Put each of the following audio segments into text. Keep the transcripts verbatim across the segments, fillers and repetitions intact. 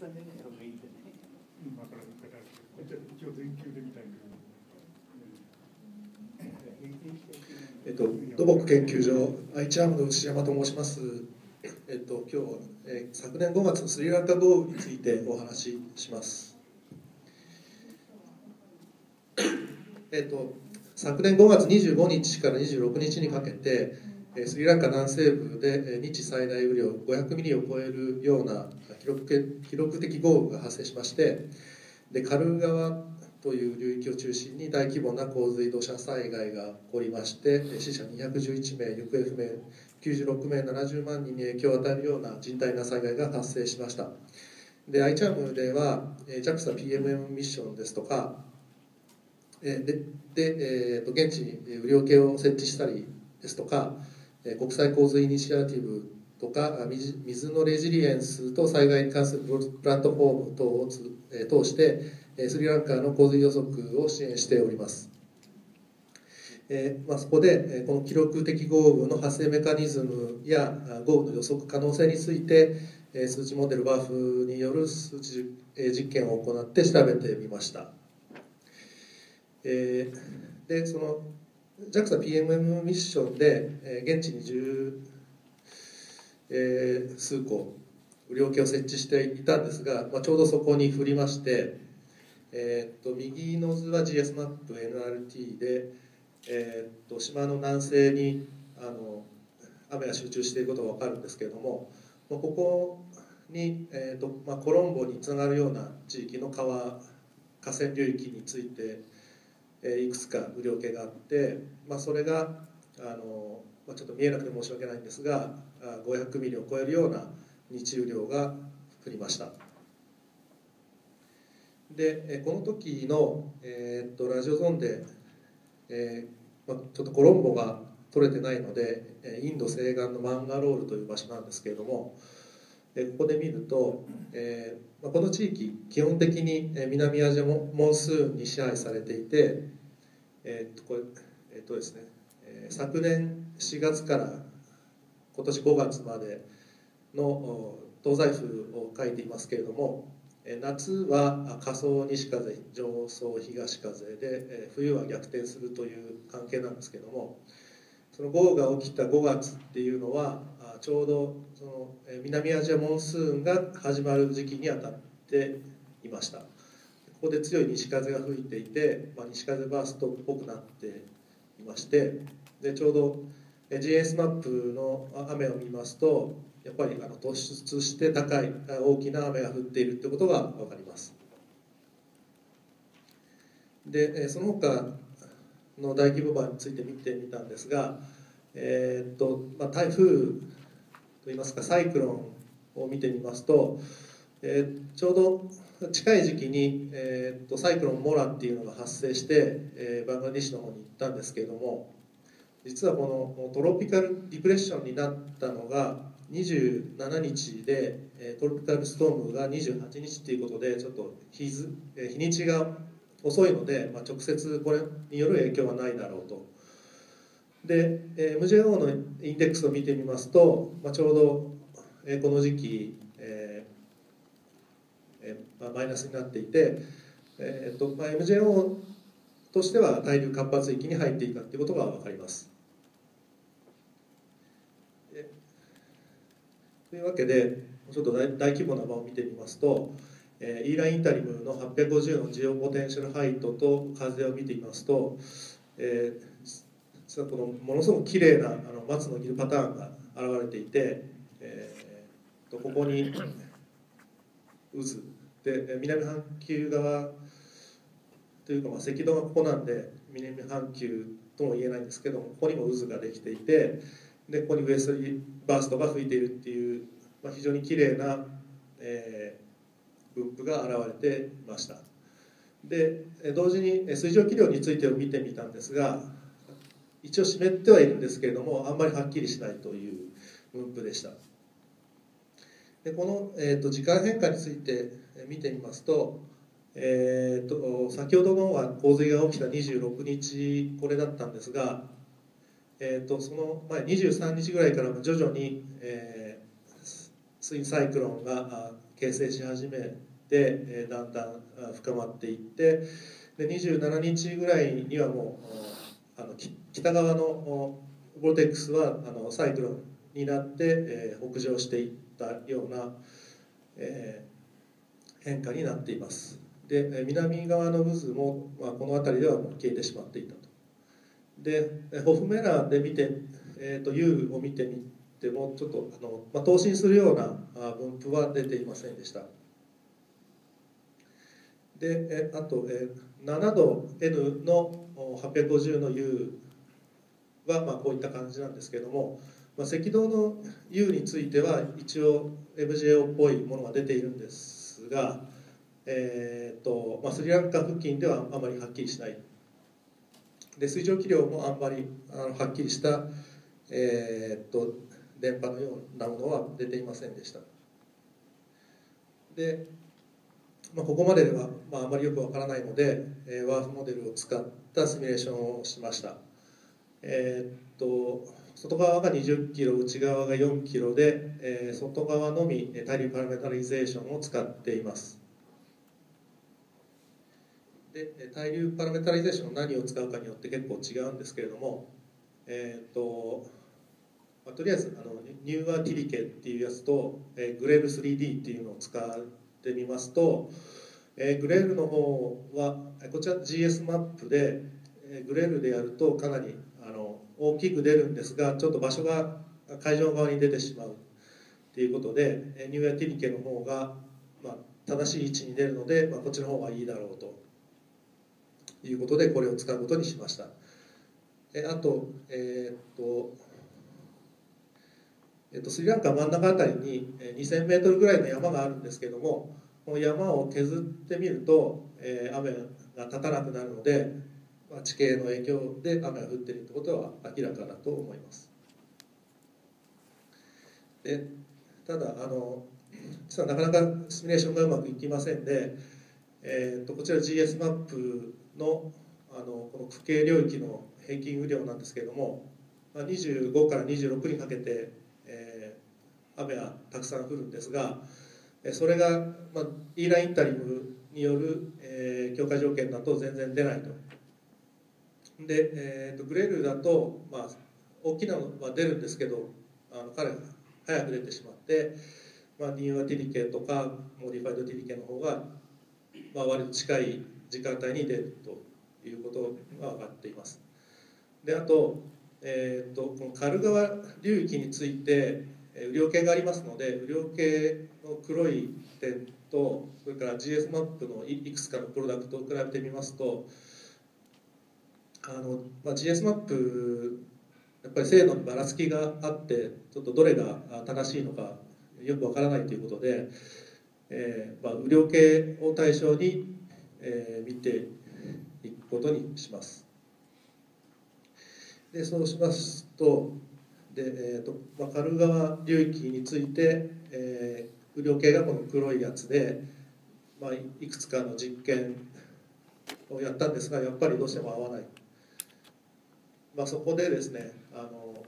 挟んでない方がいいんでね。 今から見方じゃあ一応全球で見たいけど。 えっと、土木研究所アイチャームの牛山と申します。えっと、今日は、えー、昨年ごがつのスリランカ豪雨についてお話しします。えっと、昨年ごがつにじゅうごにちからにじゅうろくにちにかけて、スリランカ南西部で日最大雨量ごひゃくミリを超えるような記録記録的豪雨が発生しまして、でカルー川という流域を中心に大規模な洪水土砂災害が起こりまして、死者にひゃくじゅういちめい、行方不明きゅうじゅうろくめい、ななじゅうまんにんに影響を与えるような甚大な災害が発生しました。でアイチャームでは ジャクサ ピーエムエム ミッションですとかでで、えー、と現地に雨量計を設置したりですとか、国際洪水イニシアティブとか水のレジリエンスと災害に関するプラットフォーム等を通してスリランカの洪水予測を支援しております。えーまあ、そこでこの記録的豪雨の発生メカニズムや豪雨の予測可能性について数値モデル バーフ による数値実験を行って調べてみました。えー、でその ジャクサ ピーエムエム ミッションで、えー、現地に十、えー、数個雨量計を設置していたんですが、まあ、ちょうどそこに降りまして、えー、と右の図は ジーエス マップ エヌアールティー で、えー、と島の南西にあの雨が集中していることが分かるんですけれども、まあ、ここに、えーとまあ、コロンボにつながるような地域の川河川流域についていくつか雨量計があって、まあ、それがあの、まあ、ちょっと見えなくて申し訳ないんですがごひゃくミリを超えるような日雨量が降りました。でこの時の、えー、っとラジオゾーンで、えーまあ、ちょっとコロンボが取れてないのでインド西岸のマンガロールという場所なんですけれども、ここで見ると、えーまあ、この地域基本的に南アジアモンスーンに支配されていて、えー、っとこれえー、っとですね、えー、昨年しがつから今年ごがつまでの東西風を書いていますけれども、夏は下層西風上層東風で冬は逆転するという関係なんですけれども、その豪雨が起きたごがつっていうのはちょうどその南アジアモンスーンが始まる時期にあたっていました。ここで強い西風が吹いていて、まあ、西風バーストっぽくなっていまして、でちょうど ジーエス マップの雨を見ますとやっぱりあの突出して高い大きな雨が降っているということが分かります。でその他の大規模場について見てみたんですが、えーっとまあ、台風といいますかサイクロンを見てみますと、えー、ちょうど近い時期に、えー、っとサイクロンモラっていうのが発生して、えー、バングラデシュの方に行ったんですけれども、実はこのトロピカルディプレッションになったのがにじゅうしちにちで、トロピカルストームがにじゅうはちにちということでちょっと 日, 日にちが遅いので、まあ、直接これによる影響はないだろうと。で エムジェイオー のインデックスを見てみますと、まあ、ちょうどこの時期、えーえーまあ、マイナスになっていて、えーとまあ、エムジェイオー としては対流活発域に入っていたということが分かります。というわけでちょっと 大, 大規模な場を見てみますと、えー、イーラインタリムのはっぴゃくごじゅうのジオポテンシャルハイトと風を見てみますと、えー、実はこのものすごく綺麗なあの松の木のパターンが現れていて、えー、とここに渦で南半球側というか、まあ、赤道がここなんで南半球とも言えないんですけども、ここにも渦ができていて、でここにウエストリーバーストが吹いているっていう、まあ、非常に綺麗な、えー、分布が現れていました。で同時に水蒸気量についてを見てみたんですが、一応湿ってはいるんですけれどもあんまりはっきりしないという分布でした。でこの、えーと、時間変化について見てみますと、えーと、先ほどのは洪水が起きたにじゅうろくにちこれだったんですが、えーと、その前にじゅうさんにちぐらいから徐々に、えー、スインサイクロンが形成し始めて、えー、だんだん深まっていって、でにじゅうしちにちぐらいにはもうあの北側のボルテックスはあのサイクロンになって、えー、北上していったような、えー、変化になっています。で南側の渦も、まあ、この辺りではもう消えてしまっていたと。でホフメラーで見て、えー、と U を見てみてもちょっとあの、まあ、等身するような分布は出ていませんでした。でえあと、えー、ななど N のはっぴゃくごじゅうの U は、まあ、こういった感じなんですけれども、まあ、赤道の U については一応 エムジェーオー っぽいものが出ているんですが、えーとまあ、スリランカ付近ではあまりはっきりしない。で水蒸気量もあんまりあのはっきりした、えー、と電波のようなものは出ていませんでした。で、まあ、ここまででは、まあ、あまりよくわからないので、えー、ワーフモデルを使ったシミュレーションをしました。えー、と外側がにじゅっキロ、内側がよんキロで、えー、外側のみ対流パラメータリゼーションを使っています。で対流パラメータリゼーション何を使うかによって結構違うんですけれども、えーとまあ、とりあえずあのニューアティリケっていうやつと、えー、グレール スリーディー っていうのを使ってみますと、えー、グレールの方はこちら ジーエス マップで、えー、グレールでやるとかなりあの大きく出るんですが、ちょっと場所が海上側に出てしまうということで、えー、ニューアティリケの方が、まあ、正しい位置に出るので、まあ、こっちの方がいいだろうということでこれを使うことにしました。えあと,、えー、っとえっとスリランカ真ん中あたりににせんメートルぐらいの山があるんですけども、この山を削ってみると、えー、雨が立たなくなるので、まあ、地形の影響で雨が降っているということは明らかだと思います。でただあの実はなかなかシミュレーションがうまくいきませんで、えー、とこちら ジーエス マップのあのこの区形領域の平均雨量なんですけれども、まあ、にじゅうごからにじゅうろくにかけて、えー、雨がたくさん降るんですが、それが、まあ、イーラインタリムによる、えー、境界条件だと全然出ないと。で、えー、とグレールだと、まあ、大きなのは出るんですけど、あの彼が早く出てしまって、まあ、ニューアティリケとかモディファイドティリケの方が、まあ、割と近い時間帯に出るということが分かっています。であと、えー、とこのカル川流域について雨量計がありますので、雨量計の黒い点とそれから ジーエス マップのいくつかのプロダクトを比べてみますと、あの、まあ、ジーエス マップやっぱり精度にばらつきがあって、ちょっとどれが正しいのかよくわからないということで、えーまあ、雨量計を対象に、えー、見ていくことにします。でそうしますと、で、えーとまあ、カル川流域について、えー、雨量計がこの黒いやつで、まあ、いくつかの実験をやったんですが、やっぱりどうしても合わない。まあ、そこでですね、あの、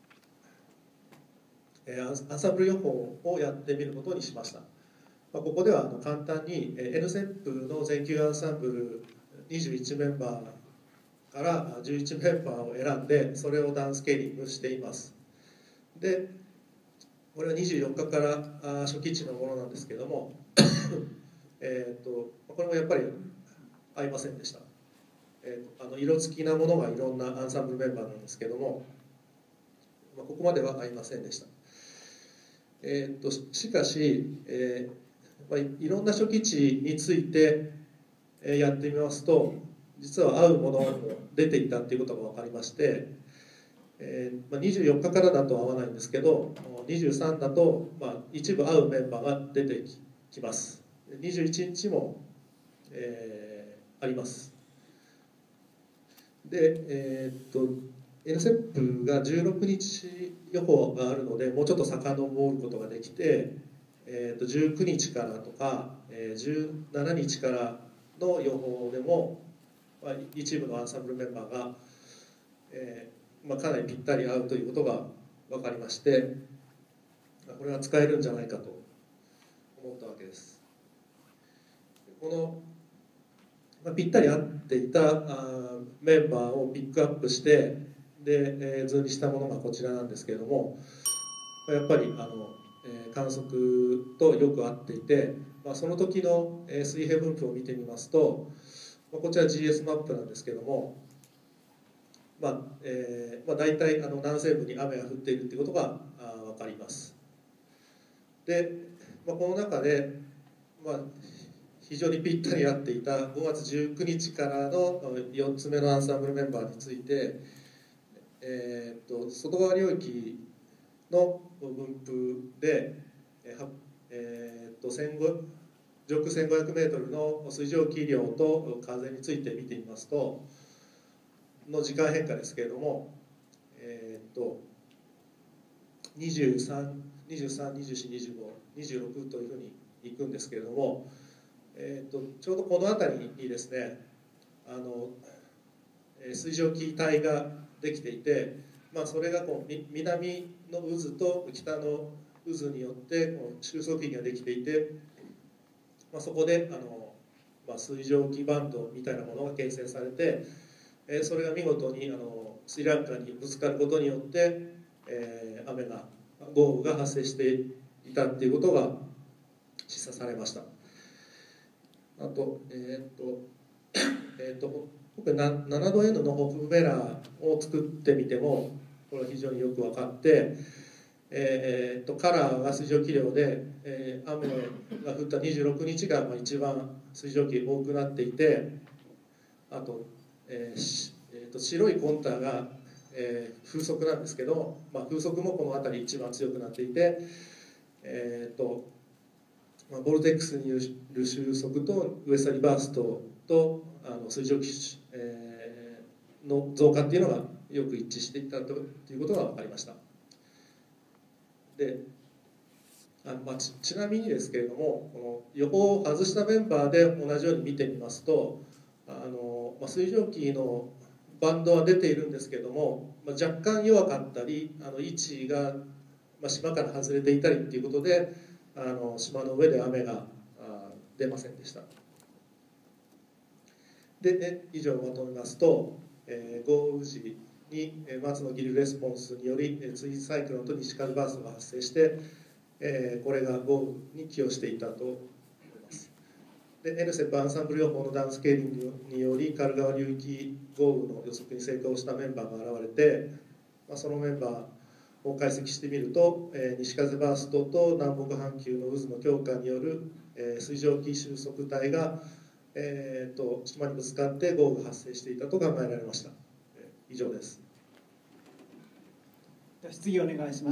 えー、アンサンブル予報をやってみることにしました。まあ、ここではあの簡単に N セップの全球アンサンブルにじゅういちメンバーからじゅういちメンバーを選んで、それをダウンスケーリングしています。でこれはにじゅうよっかから初期値のものなんですけどもえとこれもやっぱり合いませんでした。えー、とあの色付きなものがいろんなアンサンブルメンバーなんですけども、まあ、ここまでは合いませんでした。えー、としかし、えーまあ、いろんな初期値についてやってみますと、実は合うものも出ていたということが分かりまして、えーまあ、にじゅうよっかからだと合わないんですけど、にじゅうさんだと、まあ、一部合うメンバーが出てきます。にじゅういちにちも、えー、あります。で、えー、っと エヌセップ がじゅうろくにち予報があるので、もうちょっと遡ることができて、えー、っとじゅうくにちからとか、えー、じゅうしちにちからの予報でも、まあ、一部のアンサンブルメンバーが、えーまあ、かなりぴったり合うということが分かりまして、これは使えるんじゃないかと思思ったわけです。この、まあ、ぴったり合っていたあメンバーをピックアップしてで、えー、図にしたものがこちらなんですけれども、やっぱりあの、えー、観測とよく合っていて、まあ、その時の、えー、水平分布を見てみますと、まあ、こちら ジーエス マップなんですけども、まあえーまあ、大体あの南西部に雨が降っているということがあ分かります。で、まあ、この中で、まあ、非常にぴったり合っていたごがつじゅうくにちからのよっつめのアンサンブルメンバーについて、えー、と外側領域の分布で、えー、と上空せんごひゃくメートルの水蒸気量と風について見てみますとの時間変化ですけれども、えー、とにじゅうさん、にじゅうよん、にじゅうご、にじゅうろくというふうにいくんですけれども、えー、とちょうどこの辺りにですね、あの水蒸気帯ができていて、まあ、それがこう南の渦と北の渦によってこう収束域ができていて、まあ、そこであの、まあ、水蒸気バンドみたいなものが形成されて、えー、それが見事にあのスリランカにぶつかることによって、えー、雨が豪雨が発生していたっていうことが示唆されました。あと、えー、っと、えー、っと僕ななど N のホフベラーを作ってみてもこれは非常によく分かって、えー、っとカラーが水蒸気量で、えー、雨が降ったにじゅうろくにちが一番水蒸気多くなっていて、あと、えーえー、と白いコンターが、えー、風速なんですけど、まあ、風速もこの辺り一番強くなっていて、えーとまあ、ボルテックスによる収束とウエスタリバーストとあの水蒸気、えー、の増加っていうのがよく一致していたということが分かりました。であのまあ、ち, ちなみにですけれども、この予報を外したメンバーで同じように見てみますと、あの、まあ、水蒸気のバンドは出ているんですけれども、まあ、若干弱かったりあの位置が、まあ、島から外れていたりということであの島の上で雨が出ませんでした。で、ね、以上をまとめますと、えー、豪雨時に松のギルレスポンスによりツインサイクロンと西風バーストが発生して、えー、これが豪雨に寄与していたと思います。で エルセップ アンサンブル予報のダウンスケーリングによりカルガワ流域豪雨の予測に成功したメンバーが現れて、まあ、そのメンバーを解析してみると、えー、西風バーストと南北半球の渦の強化による、えー、水蒸気収束帯が、えー、と島にぶつかって豪雨が発生していたと考えられました。えー、以上です。 では質疑お願いします。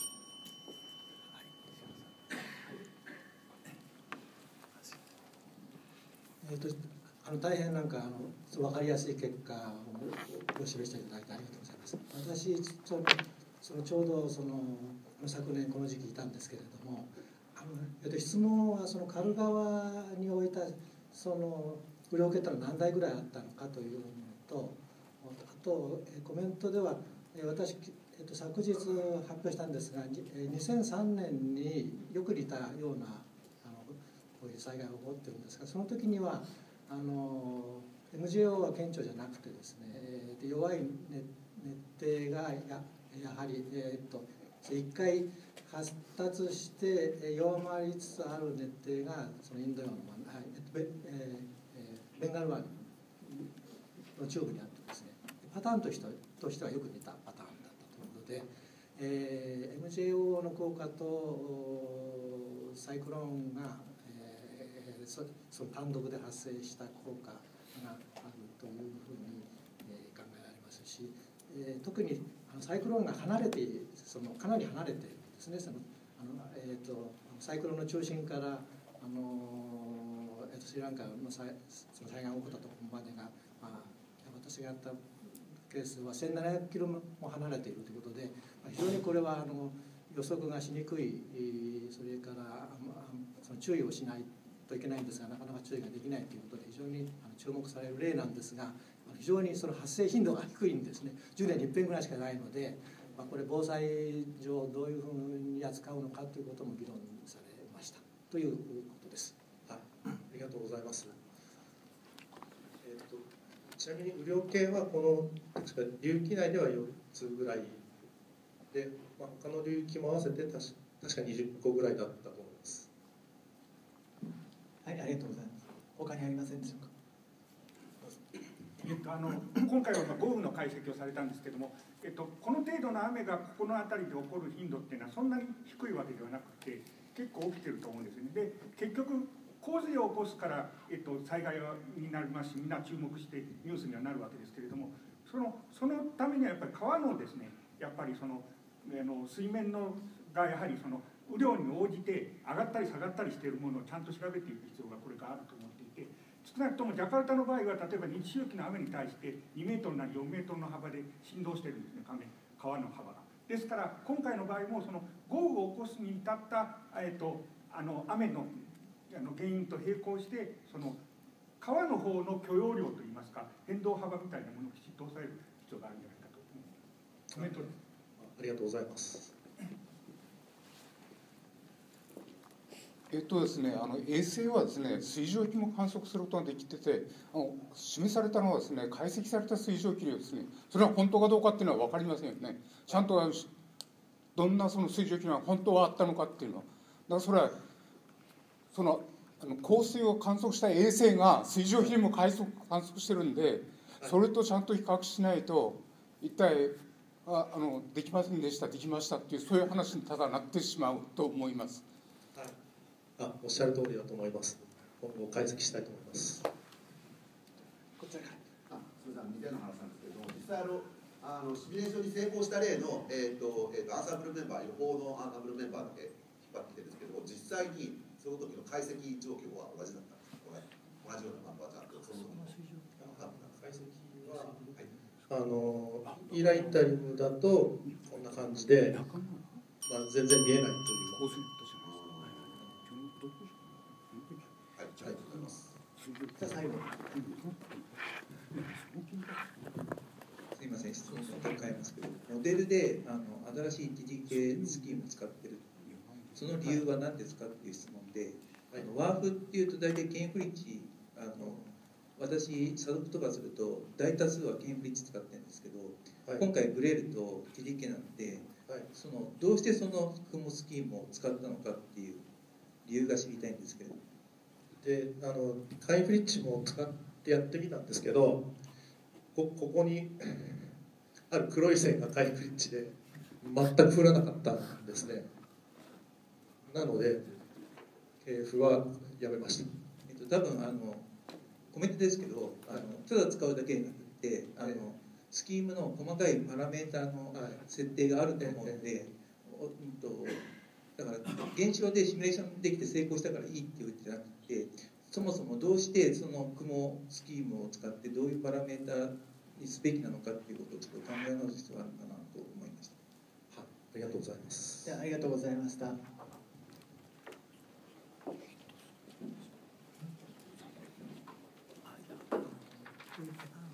えー、とあの大変なんかあの分かりやすい結果をご示していただいてありがとうございます。私そのそのちょうどその昨年この時期いたんですけれども、あの、えー、と質問はそのカル川においたその雨量計ってのは何台ぐらいあったのかというのと、あとコメントでは私、えー、と昨日発表したんですがにせんさんねんによく似たようなこういう災害が起こってるんですが、その時にはあの エムジェーオー は顕著じゃなくてですね、で弱い熱帯が や, やはり、えー、と一回発達して弱まりつつある熱帯がそのインド洋の、えーえー、ベンガル湾の中部にあってですね、パターンとしてとしてはよく似たパターンだったということで、えー、エムジェーオー の効果とサイクロンがその単独で発生した効果があるというふうに考えられますし、特にサイクロンが離れてそのかなり離れているんですね。そのあの、えー、とサイクロンの中心からあの、えー、とスリランカの災その災害が起こったところまでが、まあ、私がやったケースはせんななひゃくキロも離れているということで、非常にこれはあの予測がしにくい、それからその注意をしないといけないんですが、なかなか注意ができないということで非常に注目される例なんですが、非常にその発生頻度が低いんですね。じゅうねんにいっぺんぐらいしかないので、まあ、これ防災上どういうふうに扱うのかということも議論されましたとということです。 はい、ありがとうございます。えー、とちなみに雨量計はこの確か流域内ではよっつぐらいで、まあ、他の流域も合わせて確確かにじゅっこぐらいだったと思います。 はい、ありがとうございます。他にありませんでしょうか。 えっと、あの今回は豪雨の解析をされたんですけども、えっと、この程度の雨がここの辺りで起こる頻度っていうのはそんなに低いわけではなくて、結構起きてると思うんですよね。で結局洪水を起こすから、えっと、災害になりますし、みんな注目してニュースにはなるわけですけれども、そのそのためにはやっぱり川のですね、やっぱりそのあの水面のがやはりその雨量に応じて上がったり下がったりしているものをちゃんと調べていく必要がこれからあると思っていて、少なくともジャカルタの場合は例えば日周期の雨に対してにメートルなりよんメートルの幅で振動してるんですね、川の幅が。ですから今回の場合もその豪雨を起こすに至った、えー、とあの雨のあの原因と並行して、その川の方の許容量といいますか変動幅みたいなものをきちっと抑える必要があるんじゃないかと思います。コメントです。 ありがとうございます。 えっとですね、あの衛星はですね、水蒸気も観測することができてて、あの示されたのはですね、解析された水蒸気量ですね。それは本当かどうかっていうのは分かりませんよね。ちゃんとどんなその水蒸気が本当はあったのかっていうのは、だからそれはそのあの降水を観測した衛星が水蒸気量も観測観測してるんで、それとちゃんと比較しないと一体ああのできませんでした、できましたっていうそういう話にただなってしまうと思います。 あ、おっしゃる通りだと思います。今後解析したいと思います。 こちらから。 あ、すみません、似たような話なんですけども、実際あのあのシミュレーションに成功した例の、えーとえー、とアンサンブルメンバー、予報のアンサンブルメンバーだけ引っ張ってきてるんですけども、実際にその時の解析状況は同じだったんですか。これ同じようなマンバーちゃんとその時の解析は、はい、あのイライタリムだとこんな感じで、まあ、全然見えないという。 ありがとうございます。 じゃあ最後。 すみません、質問を変えますけど、モデルであの新しい ティーディー 系スキームを使っている、その理由は何ですかっていう質問で、あのワーフっていうと大体ケンフリッジ、あの私、査読とかすると大多数はケンフリッジ使ってるんですけど、はい、今回ブレールと ティーディー 系なんで、はい、そのどうしてその雲スキームを使ったのかっていう理由が知りたいんですけど。 であのカイフリッジも使ってやってみたんですけど、こ, ここにある黒い線がカイフリッジで全く降らなかったんですね。なので ケーエフ はやめました。 えっと、多分あのコメントですけど、あのただ使うだけじゃなくて、あのスキームの細かいパラメーターの設定があると思うので、おうんとだから現象でシミュレーションできて成功したからいいっていうんじゃなくて、そもそもどうしてその雲スキームを使ってどういうパラメーターにすべきなのかっていうことをちょっと考え直す必要があるのかなと思いました。 はい、ありがとうございます。 じゃあありがとうございました。あ